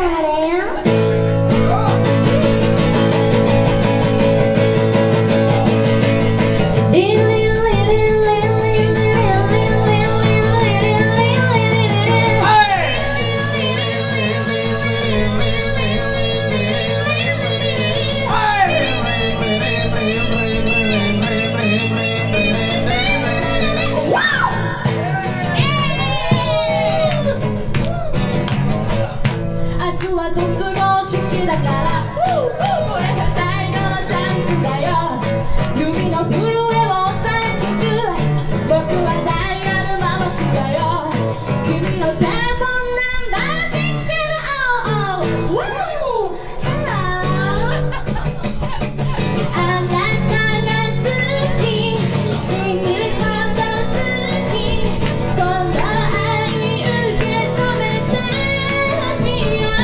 卒業式だからこれが最後のチャンスだよ。指の震えを抑えつつ僕はダイヤル回しだよ。君のテレフォンナンバー670 Woo! あなたが好き死ぬほど好きこの愛受け止めてほしいよ。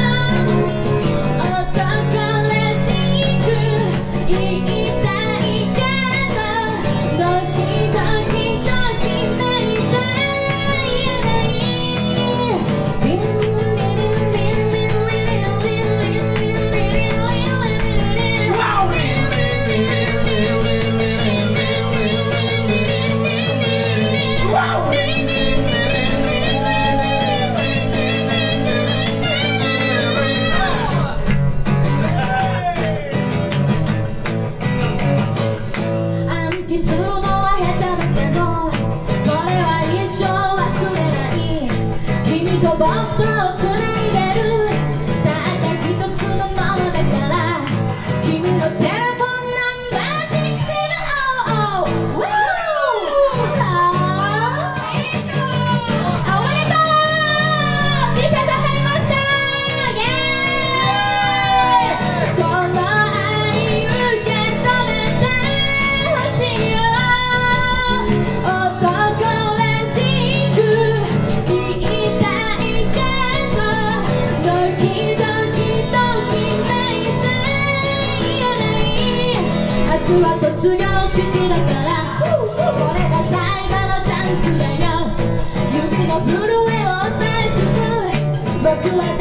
するのは下手だけどこれは一生忘れない。君と僕をつないでるたった一つのままだから君のテレフォンナンバー670 Woo! おめでとう T シャツ当たりましたイエーイ。この愛受け止めてほしいよ。明日は卒業式だからこれが最後のチャンスだよ。指の震えを抑えつつ僕は